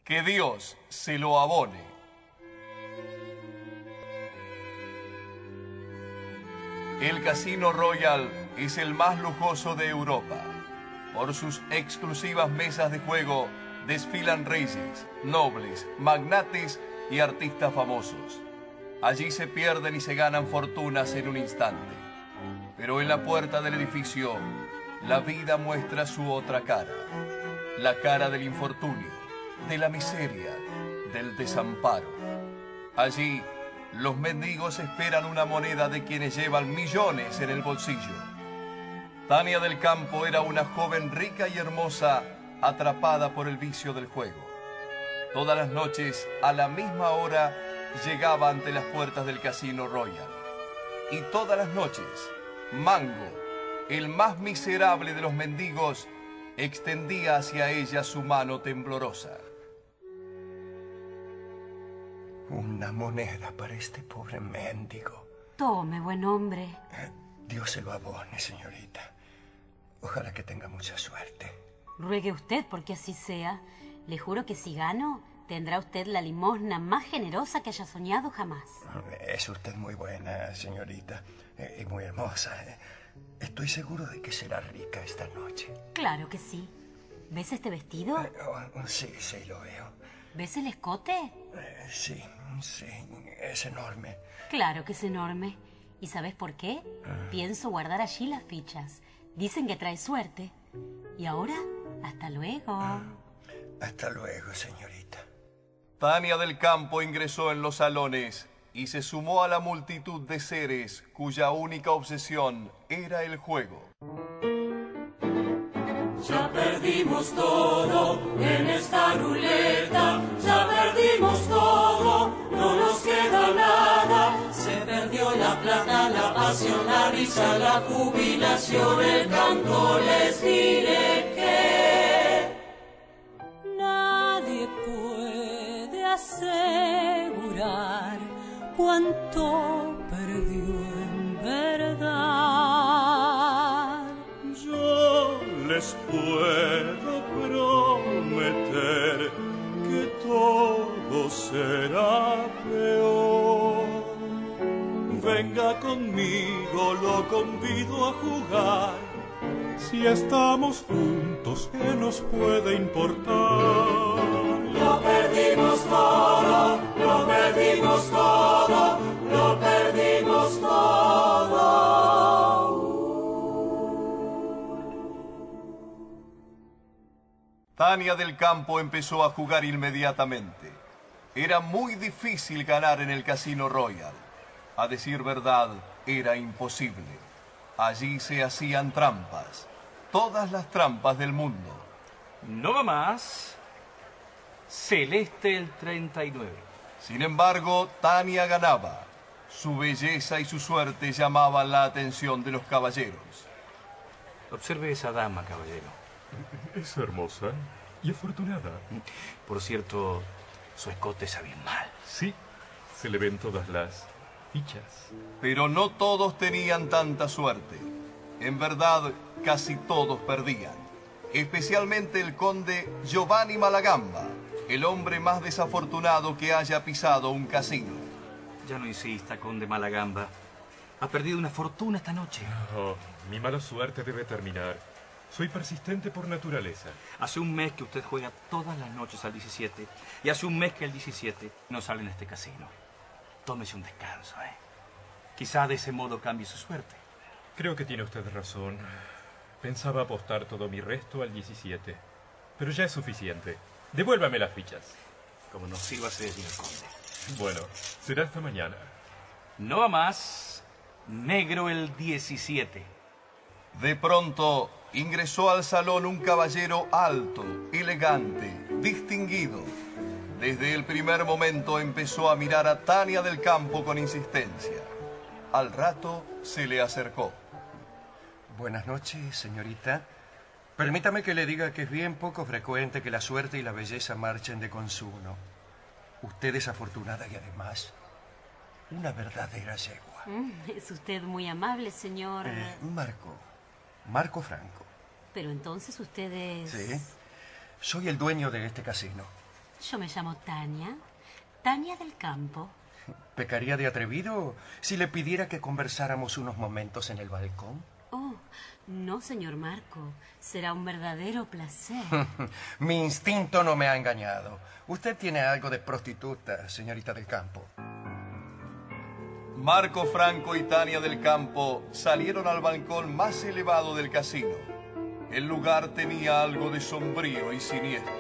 Que Dios se lo abone. El Casino Royal es el más lujoso de Europa. Por sus exclusivas mesas de juego desfilan reyes, nobles, magnates y artistas famosos. Allí se pierden y se ganan fortunas en un instante. Pero en la puerta del edificio, la vida muestra su otra cara. La cara del infortunio, de la miseria, del desamparo. Allí, los mendigos esperan una moneda de quienes llevan millones en el bolsillo. Tania del Campo era una joven rica y hermosa atrapada por el vicio del juego. Todas las noches, a la misma hora, llegaba ante las puertas del Casino Royal. Y todas las noches, Mango, el más miserable de los mendigos, extendía hacia ella su mano temblorosa. Una moneda para este pobre mendigo. Tome, buen hombre. Dios se lo abone, señorita. Ojalá que tenga mucha suerte. Ruegue usted porque así sea. Le juro que si gano, tendrá usted la limosna más generosa que haya soñado jamás. Es usted muy buena, señorita. Y muy hermosa. Estoy seguro de que será rica esta noche. Claro que sí. ¿Ves este vestido? Sí, lo veo. ¿Ves el escote? Sí, es enorme. Claro que es enorme. ¿Y sabes por qué? Pienso guardar allí las fichas. Dicen que trae suerte. Y ahora, hasta luego. Hasta luego, señorita. Tania del Campo ingresó en los salones y se sumó a la multitud de seres cuya única obsesión era el juego. Ya perdimos todo en esta ruleta, ya perdimos todo, no nos queda nada. Se perdió la plata, la pasión, la risa, la jubilación, el canto. Les diré que nadie puede asegurar cuánto perdió en verdad. Yo les puedo prometer que todo será peor. Venga conmigo, lo convido a jugar. Si estamos juntos, ¿qué nos puede importar? Lo perdimos todo, lo perdimos todo, lo perdimos todo. Tania del Campo empezó a jugar inmediatamente. Era muy difícil ganar en el Casino Royal. A decir verdad, era imposible. Allí se hacían trampas, todas las trampas del mundo. No va más. Celeste el 39. Sin embargo, Tania ganaba. Su belleza y su suerte llamaban la atención de los caballeros. Observe esa dama, caballero. Es hermosa y afortunada. Por cierto, su escote es abismal. Sí, se le ven todas las fichas. Pero no todos tenían tanta suerte. En verdad, casi todos perdían. Especialmente el conde Giovanni Malagamba, el hombre más desafortunado que haya pisado un casino. Ya no insista, conde Malagamba. Ha perdido una fortuna esta noche. Oh, mi mala suerte debe terminar. Soy persistente por naturaleza. Hace un mes que usted juega todas las noches al 17 y hace un mes que el 17 no sale en este casino. Tómese un descanso, ¿eh? Quizá de ese modo cambie su suerte. Creo que tiene usted razón. Pensaba apostar todo mi resto al 17. Pero ya es suficiente. Devuélvame las fichas. Como nos sirva, señor conde. Bueno, será hasta mañana. No va más. Negro el 17. De pronto, ingresó al salón un caballero alto, elegante, distinguido. Desde el primer momento empezó a mirar a Tania del Campo con insistencia. Al rato se le acercó. Buenas noches, señorita. Permítame que le diga que es bien poco frecuente que la suerte y la belleza marchen de consuno. Usted es afortunada y además una verdadera yegua. Es usted muy amable, señor. Marco Franco. Pero entonces usted es... Sí. Soy el dueño de este casino. Yo me llamo Tania. Tania del Campo. ¿Pecaría de atrevido si le pidiera que conversáramos unos momentos en el balcón? Oh, no, señor Marco. Será un verdadero placer. Mi instinto no me ha engañado. Usted tiene algo de prostituta, señorita del Campo. Marco Franco y Tania del Campo salieron al balcón más elevado del casino. El lugar tenía algo de sombrío y siniestro.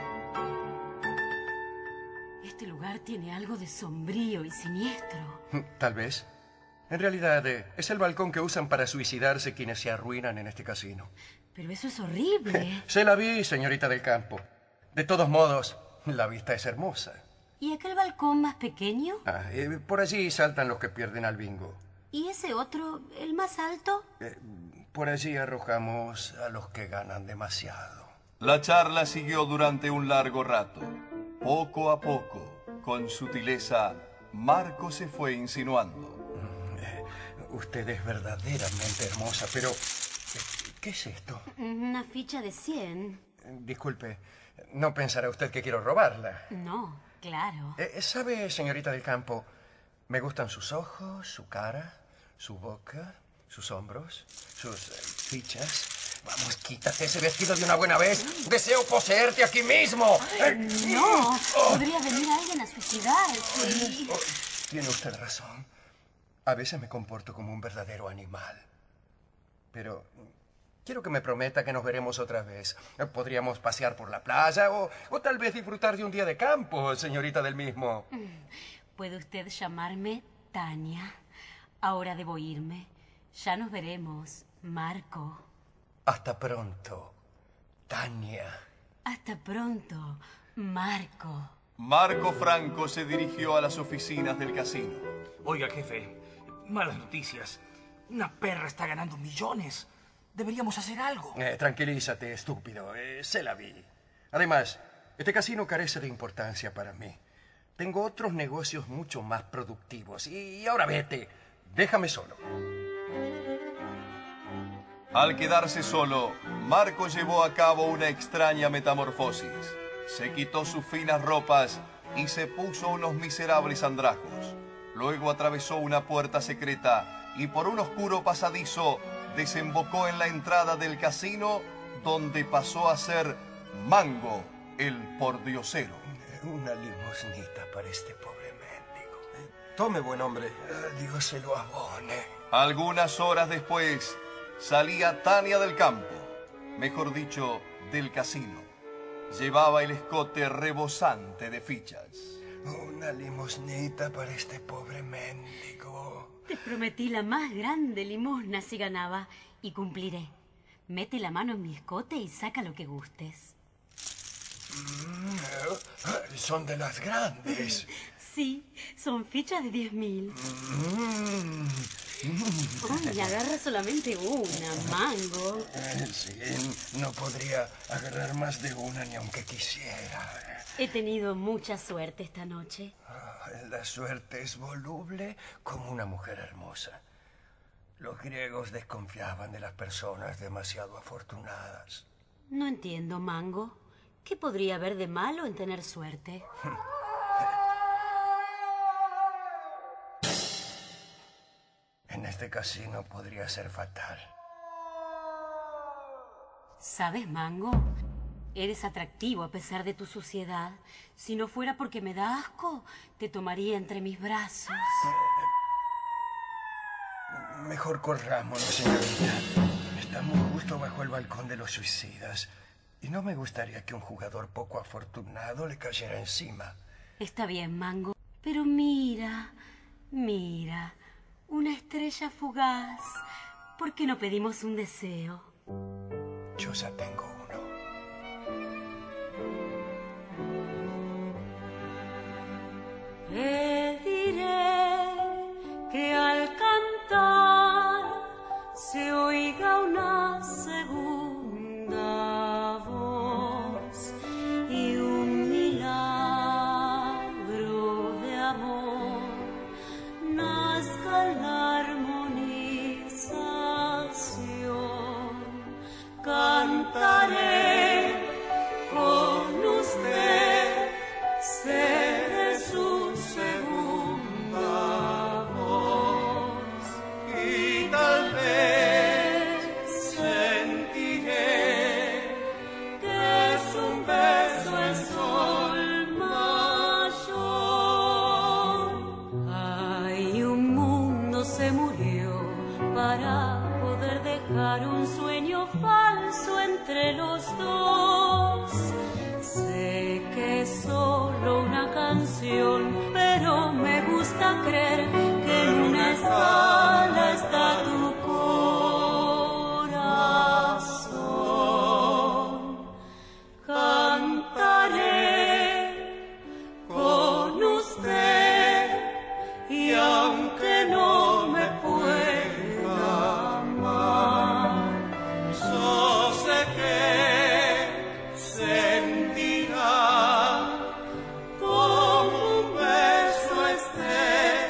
Este lugar tiene algo de sombrío y siniestro. Tal vez. En realidad, es el balcón que usan para suicidarse quienes se arruinan en este casino. Pero eso es horrible. Se la vi, señorita del Campo. De todos modos, la vista es hermosa. ¿Y aquel balcón más pequeño? Por allí saltan los que pierden al bingo. ¿Y ese otro, el más alto? Por allí arrojamos a los que ganan demasiado. La charla siguió durante un largo rato. Poco a poco, con sutileza, Marco se fue insinuando. Usted es verdaderamente hermosa, pero... ¿qué es esto? Una ficha de 100. Disculpe, ¿no pensará usted que quiero robarla? No, claro. ¿Sabe, señorita del Campo? Me gustan sus ojos, su cara, su boca, sus hombros, sus fichas. Vamos, quítate ese vestido de una buena vez. Deseo poseerte aquí mismo. No, podría venir alguien a suicidarse. Tiene usted razón. A veces me comporto como un verdadero animal. Pero quiero que me prometa que nos veremos otra vez. Podríamos pasear por la playa o tal vez disfrutar de un día de campo, señorita del mismo. Puede usted llamarme Tania. Ahora debo irme. Ya nos veremos, Marco. Hasta pronto, Tania. Hasta pronto, Marco. Marco Franco se dirigió a las oficinas del casino. Oiga, jefe, malas noticias. Una perra está ganando millones. Deberíamos hacer algo. Tranquilízate, estúpido. Se la vi. Además, este casino carece de importancia para mí. Tengo otros negocios mucho más productivos. Y ahora vete. Déjame solo. Al quedarse solo, Marco llevó a cabo una extraña metamorfosis. Se quitó sus finas ropas y se puso unos miserables andrajos. Luego atravesó una puerta secreta y por un oscuro pasadizo desembocó en la entrada del casino, donde pasó a ser Mango, el pordiosero. Una limosnita para este pobre mendigo. Tome, buen hombre. Dios se lo abone. Algunas horas después, salía Tania del Campo, mejor dicho, del casino. Llevaba el escote rebosante de fichas. Una limosnita para este pobre mendigo. Te prometí la más grande limosna si ganaba, y cumpliré. Mete la mano en mi escote y saca lo que gustes. Son de las grandes. Sí, son fichas de 10.000. Ay, agarra solamente una, Mango. Sí, no podría agarrar más de una ni aunque quisiera. He tenido mucha suerte esta noche. La suerte es voluble como una mujer hermosa. Los griegos desconfiaban de las personas demasiado afortunadas. No entiendo, Mango. ¿Qué podría haber de malo en tener suerte? En este casino podría ser fatal. ¿Sabes, Mango? Eres atractivo a pesar de tu suciedad. Si no fuera porque me da asco, te tomaría entre mis brazos. Mejor corrámonos, señorita. Estamos justo bajo el balcón de los suicidas. Y no me gustaría que un jugador poco afortunado le cayera encima. Está bien, Mango. Pero mira, mira. Una estrella fugaz. ¿Por qué no pedimos un deseo? Yo ya tengo uno. Pediré que al cantar se oiga una segunda voz y un milagro de amor nazca en la armonización. Cantaré ilusión, pero me gusta creer que en una escala está tu corazón. Cantaré con usted y aunque no me pueda amar, yo sé que sentirá como un beso este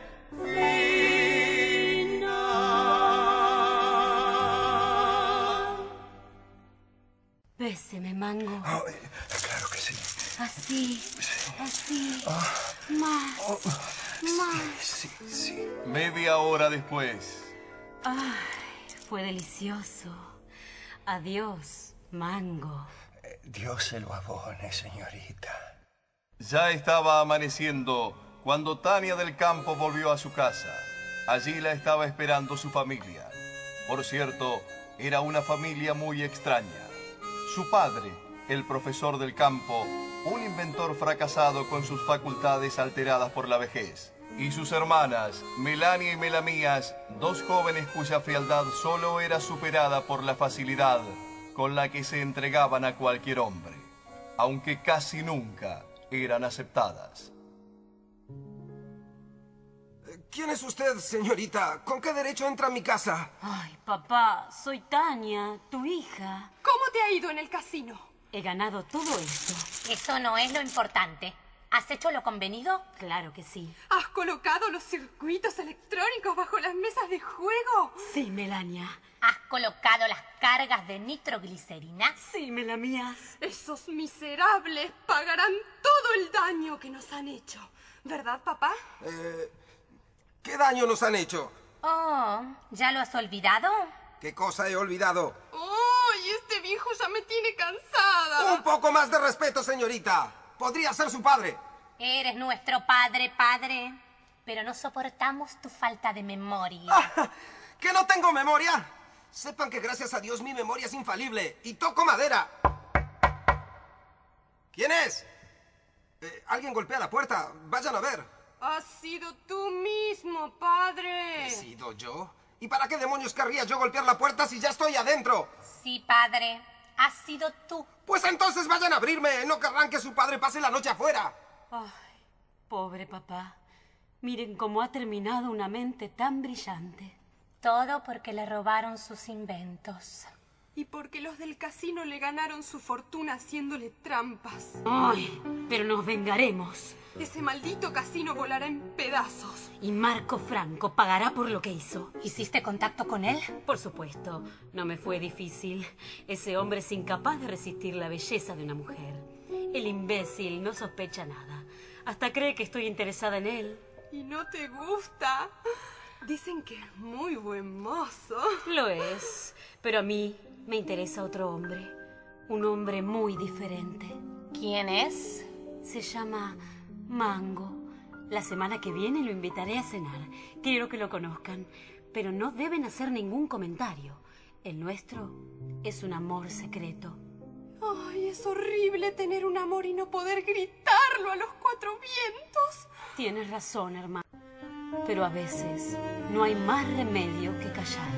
final. Béseme, Mango. Oh, claro que sí. Así, Sí. así. Oh, Más, oh, más. sí, sí. Media hora después. Ay, fue delicioso. Adiós, Mango. Dios se lo abone, señorita. Ya estaba amaneciendo cuando Tania del Campo volvió a su casa. Allí la estaba esperando su familia. Por cierto, era una familia muy extraña. Su padre, el profesor del campo, un inventor fracasado con sus facultades alteradas por la vejez. Y sus hermanas, Melania y Melamías, dos jóvenes cuya fealdad solo era superada por la facilidad con la que se entregaban a cualquier hombre, aunque casi nunca eran aceptadas. ¿Quién es usted, señorita? ¿Con qué derecho entra a mi casa? Ay, papá, soy Tania, tu hija. ¿Cómo te ha ido en el casino? He ganado todo esto. Eso no es lo importante. ¿Has hecho lo convenido? Claro que sí. ¿Has colocado los circuitos electrónicos bajo las mesas de juego? Sí, Melania. ¿Has colocado las cargas de nitroglicerina? Sí, Melamías. Esos miserables pagarán todo el daño que nos han hecho. ¿Verdad, papá? ¿Qué daño nos han hecho? Oh, ¿ya lo has olvidado? ¿Qué cosa he olvidado? ¡Ay, este viejo ya me tiene cansada! Un poco más de respeto, señorita. Podría ser su padre. Eres nuestro padre, padre. Pero no soportamos tu falta de memoria. ¿Que no tengo memoria? Sepan que gracias a Dios mi memoria es infalible y toco madera. ¿Quién es? Alguien golpea la puerta. Vayan a ver. Has sido tú mismo, padre. ¿He sido yo? ¿Y para qué demonios querría yo golpear la puerta si ya estoy adentro? Sí, padre. Has sido tú. Pues entonces vayan a abrirme. No querrán que su padre pase la noche afuera. Ay, pobre papá. Miren cómo ha terminado una mente tan brillante. Todo porque le robaron sus inventos. Y porque los del casino le ganaron su fortuna haciéndole trampas. Ay, pero nos vengaremos. Ese maldito casino volará en pedazos. Y Marco Franco pagará por lo que hizo. ¿Hiciste contacto con él? Por supuesto, no me fue difícil. Ese hombre es incapaz de resistir la belleza de una mujer. El imbécil no sospecha nada. Hasta cree que estoy interesada en él. ¿Y no te gusta? Dicen que es muy buen mozo. Lo es, pero a mí me interesa otro hombre. Un hombre muy diferente. ¿Quién es? Se llama Mango. La semana que viene lo invitaré a cenar. Quiero que lo conozcan, pero no deben hacer ningún comentario. El nuestro es un amor secreto. Ay, es horrible tener un amor y no poder gritarlo a los cuatro vientos. Tienes razón, hermano. Pero a veces no hay más remedio que callar.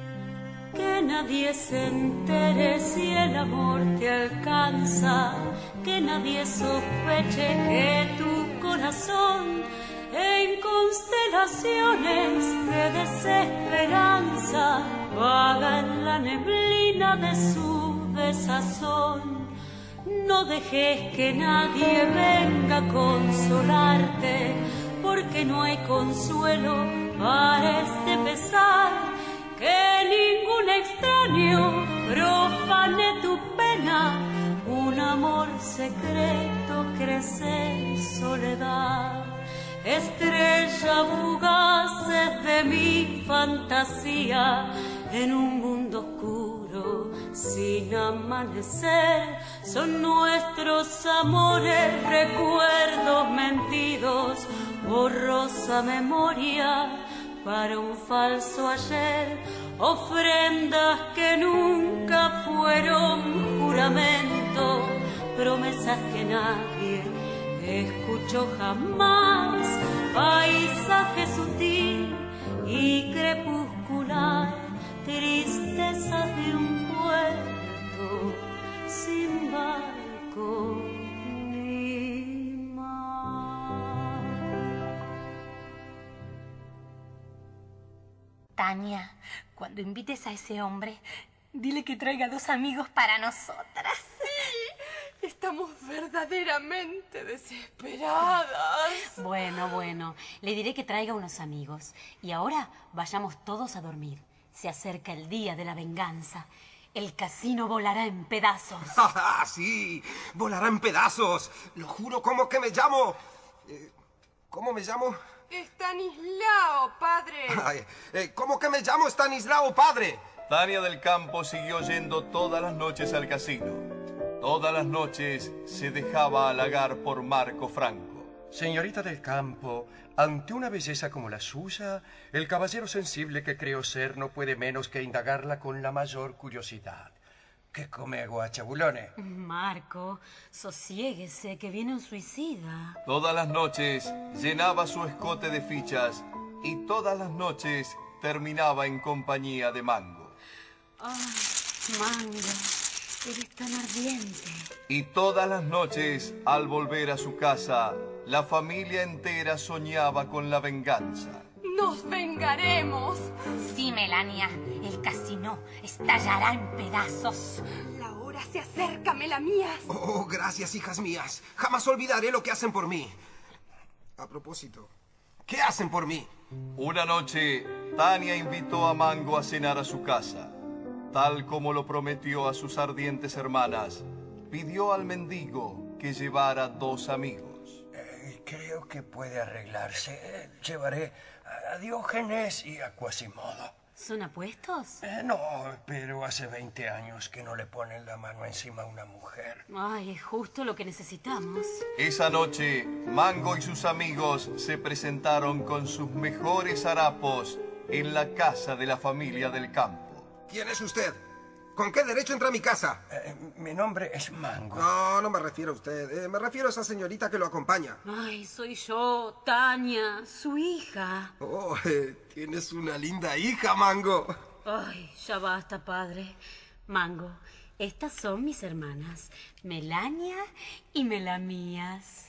Que nadie se entere si el amor te alcanza, que nadie sospeche que tu corazón en constelaciones de desesperanza vaga en la neblina de su desazón. No dejes que nadie venga a consolarte, porque no hay consuelo para este pesar. Que ningún extraño profane tu pena, un amor secreto crece en soledad. Estrella fugaz de mi fantasía, en un mundo oscuro sin amanecer, son nuestros amores recuerdos mentidos, borrosa memoria para un falso ayer, ofrendas que nunca fueron juramento, promesas que nadie escuchó jamás paisaje sutil y crepuscular, tristeza de un puerto sin barco ni mar. Tania, cuando invites a ese hombre, dile que traiga 2 amigos para nosotras. Sí, estamos verdaderamente desesperadas. Bueno, le diré que traiga unos amigos. Y ahora vayamos todos a dormir. Se acerca el día de la venganza. El casino volará en pedazos. ¡Ah, sí! ¡Volará en pedazos! Lo juro, ¿cómo que me llamo? ¿Cómo me llamo? Estanislao, padre. Ay, ¿cómo que me llamo Estanislao, padre? Tania del Campo siguió yendo todas las noches al casino. Todas las noches se dejaba halagar por Marco Franco. Señorita del Campo, ante una belleza como la suya, el caballero sensible que creo ser no puede menos que indagarla con la mayor curiosidad. ¿Qué come, guachabulone? Marco, sosiéguese, que viene un suicida. Todas las noches llenaba su escote de fichas y todas las noches terminaba en compañía de Mango. Ay, Mango, eres tan ardiente. Y todas las noches, al volver a su casa, la familia entera soñaba con la venganza. ¡Nos vengaremos! Sí, Melania, el casino estallará en pedazos. La hora se acerca, Melamías. Oh, gracias, hijas mías. Jamás olvidaré lo que hacen por mí. A propósito, ¿qué hacen por mí? Una noche, Tania invitó a Mango a cenar a su casa. Tal como lo prometió a sus ardientes hermanas, pidió al mendigo que llevara 2 amigos. Creo que puede arreglarse. Llevaré a Diógenes y a Quasimodo. ¿Son apuestos? No, pero hace 20 años que no le ponen la mano encima a una mujer. Ay, es justo lo que necesitamos. Esa noche, Mango y sus amigos se presentaron con sus mejores harapos en la casa de la familia del Campo. ¿Quién es usted? ¿Con qué derecho entra a mi casa? Mi nombre es Mango. No me refiero a usted. Me refiero a esa señorita que lo acompaña. Ay, soy yo, Tania, su hija. Oh, tienes una linda hija, Mango. Ay, ya basta, padre. Mango, estas son mis hermanas, Melania y Melamías.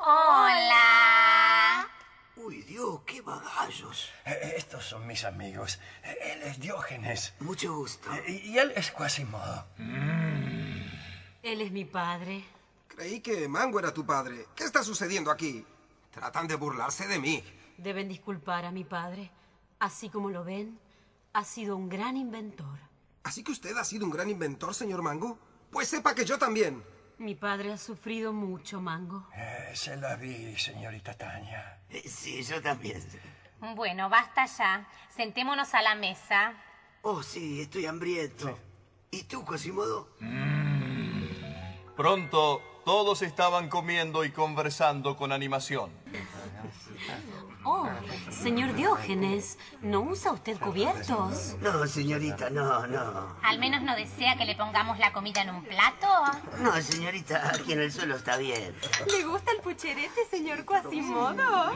¡Hola! Uy, Dios, qué bagallos. Estos son mis amigos. Él es Diógenes. Mucho gusto. Y él es Quasimodo. Él es mi padre. Creí que Mango era tu padre. ¿Qué está sucediendo aquí? Tratan de burlarse de mí. Deben disculpar a mi padre. Así como lo ven, ha sido un gran inventor. ¿Así que usted ha sido un gran inventor, señor Mango? Pues sepa que yo también. Mi padre ha sufrido mucho, Mango. Se la vi, señorita Tania. Sí, yo también. Bueno, basta ya. Sentémonos a la mesa. Oh, sí, estoy hambriento. ¿Y tú, Quasimodo? Pronto, todos estaban comiendo y conversando con animación. Oh, señor Diógenes, ¿no usa usted cubiertos? No, señorita, no. ¿Al menos no desea que le pongamos la comida en un plato? No, señorita, aquí en el suelo está bien. ¿Le gusta el pucherete, señor Quasimodo?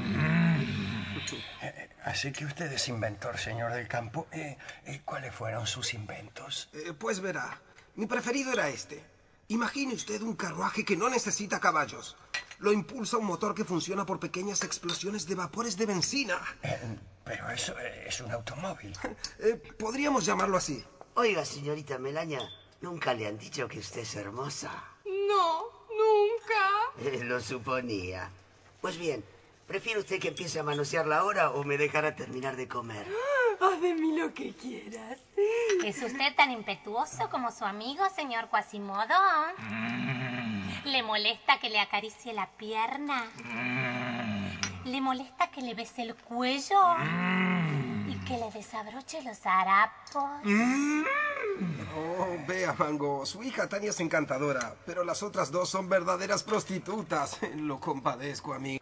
Así que usted es inventor, señor del Campo. ¿Cuáles fueron sus inventos? Pues verá, mi preferido era este. Imagine usted un carruaje que no necesita caballos. Lo impulsa un motor que funciona por pequeñas explosiones de vapores de benzina. Pero eso es un automóvil. Podríamos llamarlo así. Oiga, señorita Melania, ¿nunca le han dicho que usted es hermosa? No, nunca. Lo suponía. Pues bien, ¿prefiere usted que empiece a manosearla ahora o me dejará terminar de comer? Haz de mí lo que quieras. ¿Es usted tan impetuoso como su amigo, señor Quasimodo? ¿Le molesta que le acaricie la pierna? ¿Le molesta que le bese el cuello? ¿Y que le desabroche los harapos? Oh, vea, Mango, su hija Tania es encantadora, pero las otras 2 son verdaderas prostitutas. Lo compadezco, amigo.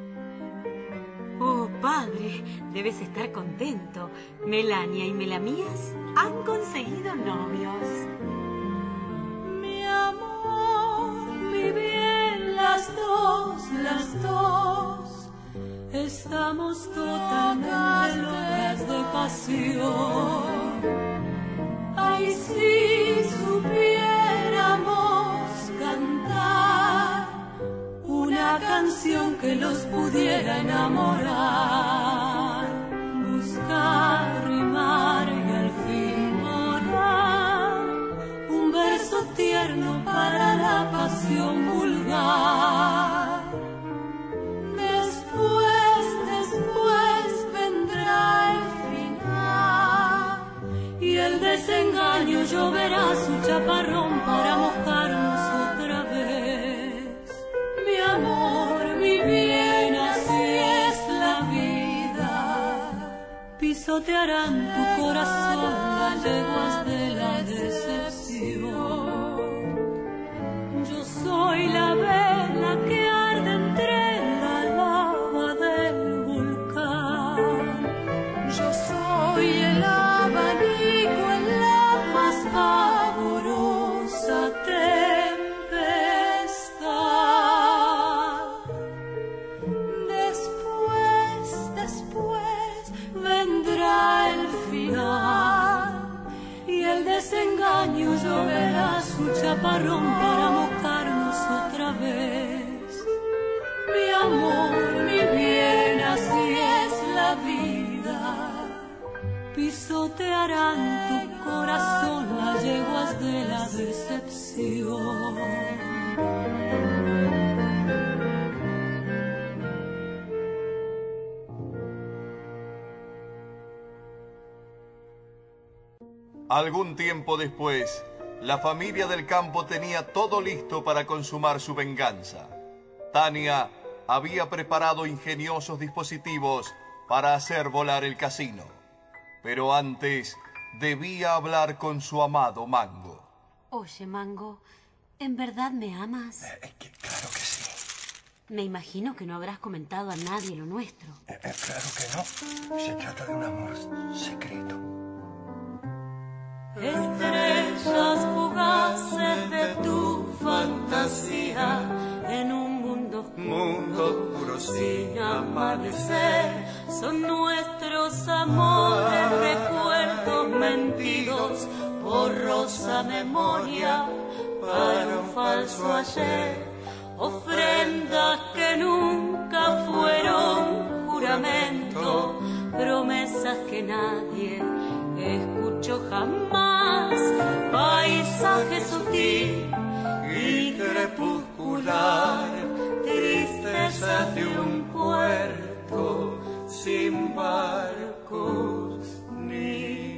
Oh, padre, debes estar contento. Melania y Melamías han conseguido novios. Mi amor, mi bien, las 2 estamos totalmente locas de pasión. Ay, si supiéramos cantar una canción que los pudiera enamorar, buscar, rimar y al fin borrar un verso tierno para la pasión vulgar. Después vendrá el final y el desengaño lloverá su chaparrón para mojarnos otra vez. Mi amor, mi bien, así es la vida. Pisotearán tu corazón las yeguas de la decepción. Yo soy la vela que arde entre la lava del volcán. Yo soy el abanico en la más pavorosa tempestad. Después vendrá el final y el desengaño lloverá su chaparrón para mojarnos otra vez. Mi amor, mi bien, así es la vida. Pisotearán tu corazón las yeguas de la decepción. Algún tiempo después, la familia del campo tenía todo listo para consumar su venganza. Tania había preparado ingeniosos dispositivos para hacer volar el casino. Pero antes debía hablar con su amado Mango. Oye, Mango, ¿en verdad me amas? Claro que sí. Me imagino que no habrás comentado a nadie lo nuestro. Claro que no. Se trata de un amor secreto. Estrellas fugaces de tu fantasía en un mundo oscuro sin amanecer. Son nuestros amores, recuerdos mentidos, borrosa memoria para un falso ayer. Ofrendas que nunca fueron juramento, promesas que nadie escuchó jamás. Paisaje sutil y crepuscular, tristeza de un puerto sin barcos ni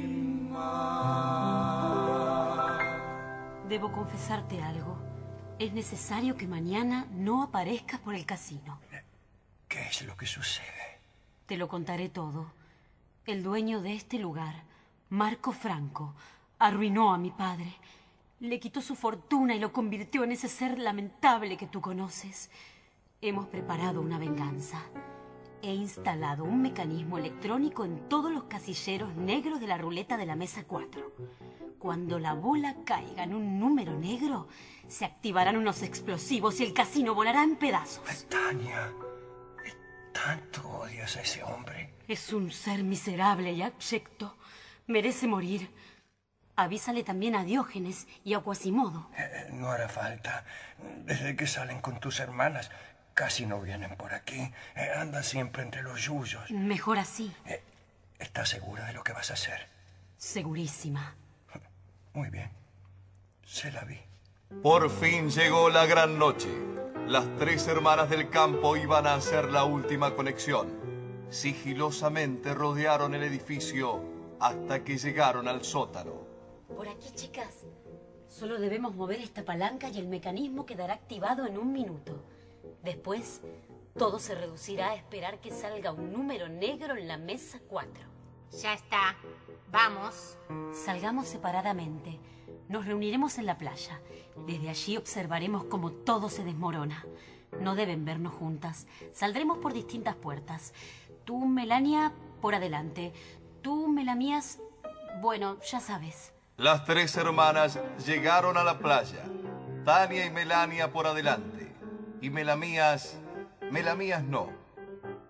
mar. Debo confesarte algo. Es necesario que mañana no aparezcas por el casino. ¿Qué es lo que sucede? Te lo contaré todo. El dueño de este lugar, Marco Franco, arruinó a mi padre. Le quitó su fortuna y lo convirtió en ese ser lamentable que tú conoces. Hemos preparado una venganza. He instalado un mecanismo electrónico en todos los casilleros negros de la ruleta de la mesa 4. Cuando la bola caiga en un número negro, se activarán unos explosivos y el casino volará en pedazos. Tania, ¿tanto odias a ese hombre? Es un ser miserable y abyecto. Merece morir. Avísale también a Diógenes y a Quasimodo. No hará falta. Desde que salen con tus hermanas, casi no vienen por aquí. Andan siempre entre los yuyos. Mejor así. ¿Estás segura de lo que vas a hacer? Segurísima. Muy bien. Se la vi. Por fin llegó la gran noche. Las tres hermanas del campo iban a hacer la última conexión. Sigilosamente rodearon el edificio hasta que llegaron al sótano. Por aquí, chicas. Solo debemos mover esta palanca y el mecanismo quedará activado en 1 minuto. Después, todo se reducirá a esperar que salga un número negro en la mesa 4. Ya está. Vamos. Salgamos separadamente. Nos reuniremos en la playa. Desde allí observaremos cómo todo se desmorona. No deben vernos juntas. Saldremos por distintas puertas. Tú, Melania, por adelante. Tú, Melamías, bueno, ya sabes. Las tres hermanas llegaron a la playa. Tania y Melania por adelante. Y Melamías no.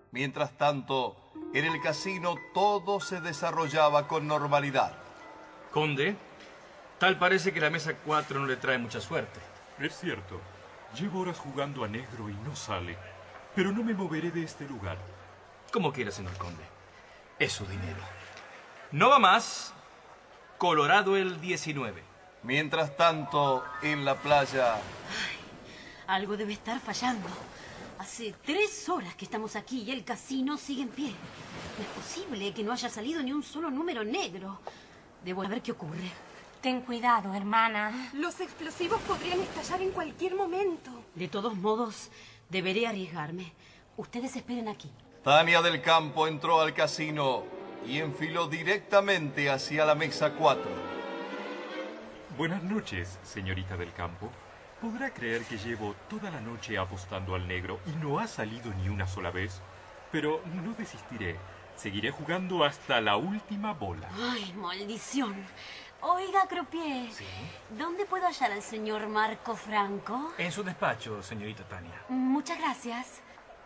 Mientras tanto, en el casino todo se desarrollaba con normalidad. Conde, tal parece que la mesa 4 no le trae mucha suerte. Es cierto. Llevo horas jugando a negro y no sale. Pero no me moveré de este lugar. Como quiera, señor conde. Es su dinero. No va más. Colorado el 19. Mientras tanto, en la playa... Algo debe estar fallando. Hace 3 horas que estamos aquí y el casino sigue en pie. No es posible que no haya salido ni un solo número negro. Debo ver qué ocurre. Ten cuidado, hermana. Los explosivos podrían estallar en cualquier momento. De todos modos, deberé arriesgarme. Ustedes esperen aquí. Tania del Campo entró al casino y enfiló directamente hacia la mesa 4. Buenas noches, señorita del Campo. ¿Podrá creer que llevo toda la noche apostando al negro y no ha salido ni una sola vez? Pero no desistiré. Seguiré jugando hasta la última bola. ¡Ay, maldición! Oiga, croupier, ¿Sí? ¿Dónde puedo hallar al señor Marco Franco? En su despacho, señorita Tania. Muchas gracias.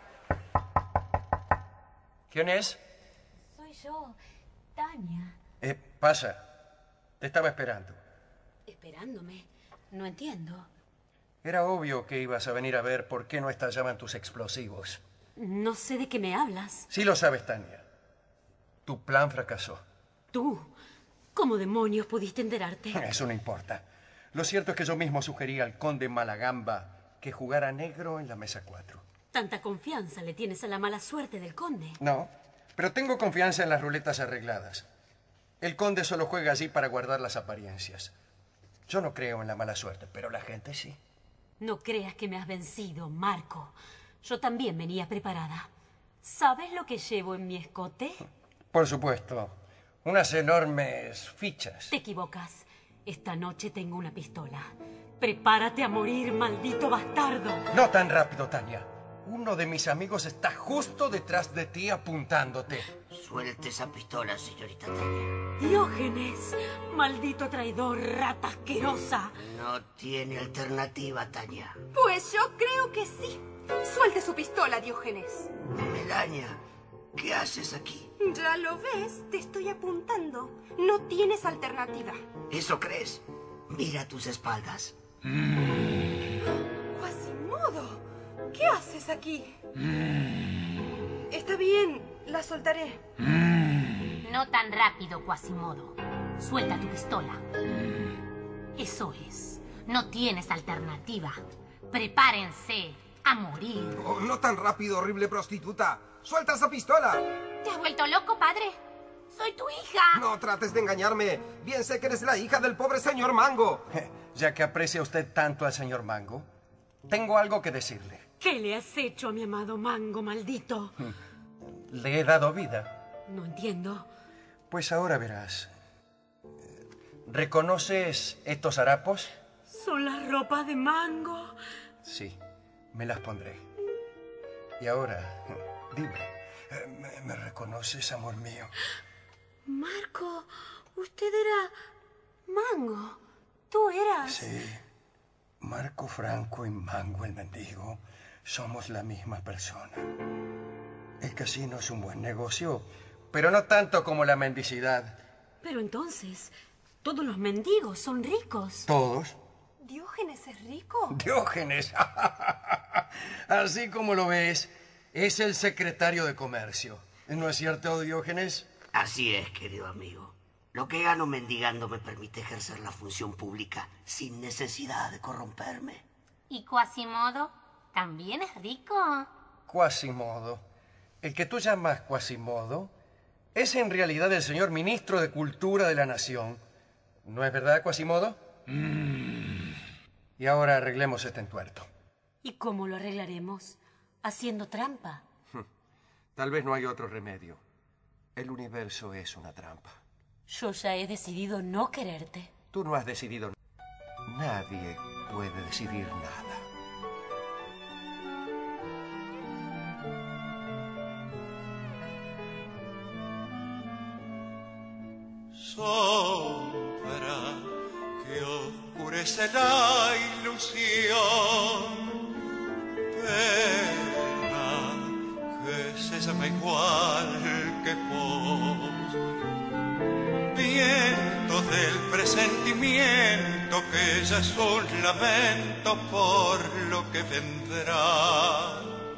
¿Quién es? Soy yo, Tania. Pasa. Te estaba esperando. ¿Esperándome? No entiendo. Era obvio que ibas a venir a ver por qué no estallaban tus explosivos. No sé de qué me hablas. Sí lo sabes, Tania. Tu plan fracasó. ¿Tú? ¿Cómo demonios pudiste enterarte? Eso no importa. Lo cierto es que yo mismo sugerí al conde Malagamba que jugara negro en la mesa 4. ¿Tanta confianza le tienes a la mala suerte del conde? No, pero tengo confianza en las ruletas arregladas. El conde solo juega allí para guardar las apariencias. Yo no creo en la mala suerte, pero la gente sí. No creas que me has vencido, Marco. Yo también venía preparada. ¿Sabes lo que llevo en mi escote? Por supuesto. Unas enormes fichas. Te equivocas. Esta noche tengo una pistola. Prepárate a morir, maldito bastardo. No tan rápido, Tania. Uno de mis amigos está justo detrás de ti apuntándote. Suelte esa pistola, señorita Tania. Diógenes, maldito traidor, rata asquerosa. No tiene alternativa, Tania. Pues yo creo que sí. Suelte su pistola, Diógenes. Melania, ¿qué haces aquí? Ya lo ves, te estoy apuntando. No tienes alternativa. ¿Eso crees? Mira a tus espaldas. Quasimodo, ¿qué haces aquí? Está bien, la soltaré. No tan rápido, Quasimodo. Suelta tu pistola. Eso es. No tienes alternativa. Prepárense a morir. Oh, no tan rápido, horrible prostituta. ¡Suelta esa pistola! ¿Te has vuelto loco, padre? ¡Soy tu hija! No trates de engañarme. Bien sé que eres la hija del pobre señor Mango. Ya que aprecia usted tanto al señor Mango, tengo algo que decirle. ¿Qué le has hecho a mi amado Mango, maldito? Le he dado vida. No entiendo. Pues ahora verás. ¿Reconoces estos harapos? ¿Son las ropas de Mango? Sí, me las pondré. Y ahora, dime, ¿me reconoces, amor mío? Marco, usted era Mango. ¿Tú eras? Sí. Marco Franco y Mango el mendigo somos la misma persona. El casino es un buen negocio, pero no tanto como la mendicidad. Pero entonces, todos los mendigos son ricos. ¿Todos? ¿Diógenes es rico? Diógenes. Así como lo ves, es el secretario de comercio. ¿No es cierto, Diógenes? Así es, querido amigo. Lo que gano mendigando me permite ejercer la función pública sin necesidad de corromperme. ¿Y Quasimodo también es rico? Quasimodo. El que tú llamas Quasimodo es en realidad el señor ministro de Cultura de la Nación. ¿No es verdad, Quasimodo? Y ahora arreglemos este entuerto. ¿Y cómo lo arreglaremos? ¿Haciendo trampa? Tal vez no hay otro remedio. El universo es una trampa. Yo ya he decidido no quererte. Tú no has decidido. Nadie puede decidir nada. Sombra que oscurece la ilusión, pena que se llama igual que vos. Viento del presentimiento que ya es un lamento por lo que vendrá.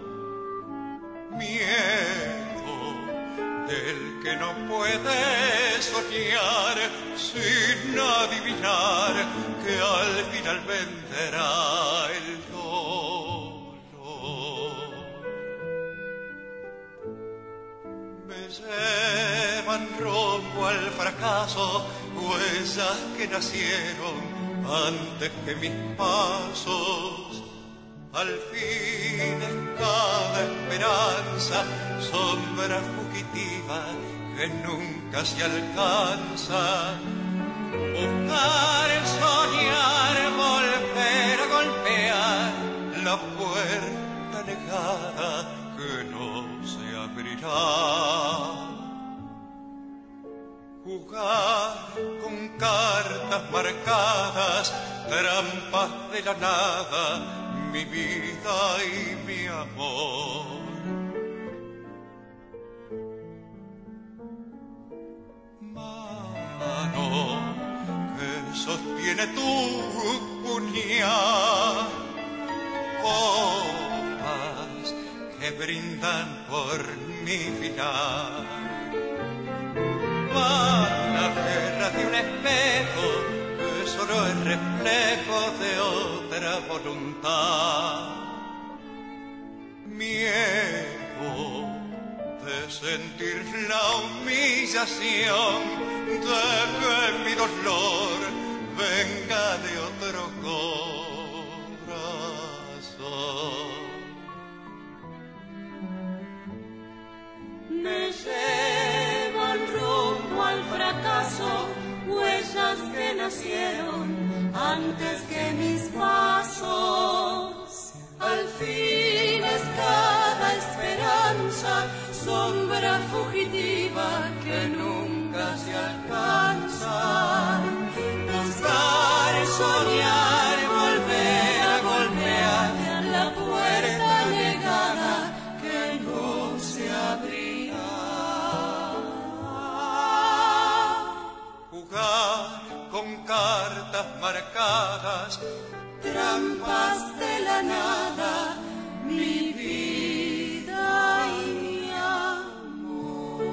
Miedo del que no puede soñar sin adivinar que al final vendrá el dolor. Me llevan rumbo al fracaso huellas que nacieron antes que mis pasos. Al fin es cada esperanza sombra fugitiva que nunca se alcanza. Buscar el soñar, volver a golpear la puerta negada que no se abrirá. Jugar con cartas marcadas, trampas de la nada, mi vida y mi amor. Mano que sostiene tu puñal, copas que brindan por mi final. Va la guerra de un espejo que solo es reflejo de otra voluntad. Miedo de sentir la humillación, de que mi dolor venga de otro corazón. Me llevan rumbo al fracaso, huellas que nacieron antes que mis pasos. Al fin es cada esperanza, sombra fugitiva que nunca se alcanza. Buscar, soñar, volver a golpear la puerta negada que no se abrirá. Jugar con cartas marcadas, trampas de la nada, mi vida y mi amor.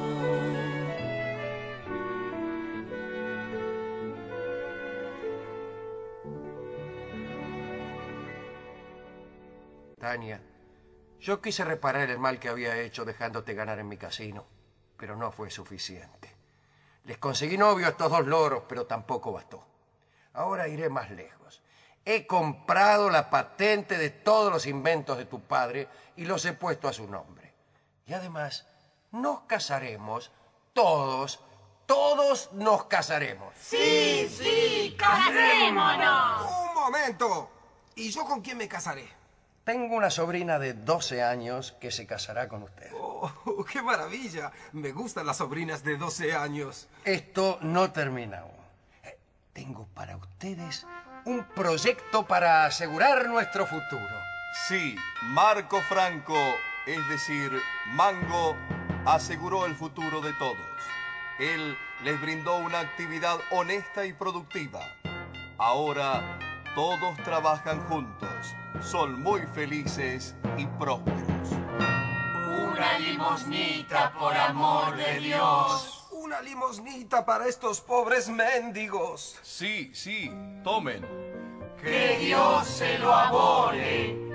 Tania, yo quise reparar el mal que había hecho dejándote ganar en mi casino, pero no fue suficiente. Les conseguí novio a estos dos loros, pero tampoco bastó. Ahora iré más lejos. He comprado la patente de todos los inventos de tu padre y los he puesto a su nombre. Y además, nos casaremos todos nos casaremos. Sí, sí, casémonos. Un momento. ¿Y yo con quién me casaré? Tengo una sobrina de 12 años que se casará con usted. Oh, ¡qué maravilla! Me gustan las sobrinas de 12 años. Esto no termina aún. Tengo para ustedes un proyecto para asegurar nuestro futuro. Sí, Marco Franco, es decir, Mango, aseguró el futuro de todos. Él les brindó una actividad honesta y productiva. Ahora todos trabajan juntos, son muy felices y prósperos. Una limosnita, por amor de Dios. Una limosnita para estos pobres mendigos. Sí, sí, tomen. Que Dios se lo abone.